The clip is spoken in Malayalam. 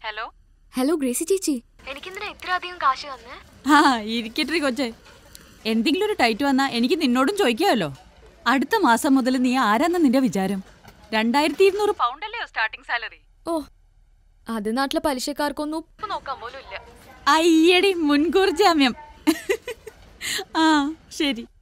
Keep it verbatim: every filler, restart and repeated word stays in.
ഹലോ ഹലോ ഗ്രേസി ചേച്ചി. എനിക്കെന്തിനാ ഇത്ര അധികം കാശ് തന്നെ? ആ ഇരിക്കട്ടെ കൊച്ചേ. എന്തെങ്കിലും ഒരു ടൈറ്റ് വന്നാ എനിക്ക് നിന്നോടും ചോദിക്കാമല്ലോ. അടുത്ത മാസം മുതൽ നീ ആരാന്ന നിന്റെ വിചാരം? രണ്ടായിരത്തി ഇരുന്നൂറ് പൗണ്ടല്ലേ സ്റ്റാർട്ടിംഗ് സാലറി. ഓ, അത് നാട്ടിലെ പലിശക്കാർക്കൊന്നും നോക്കാൻ പോലും ഇല്ല. അയ്യടി മുൻകൂർ ജാമ്യം. ആ ശരി.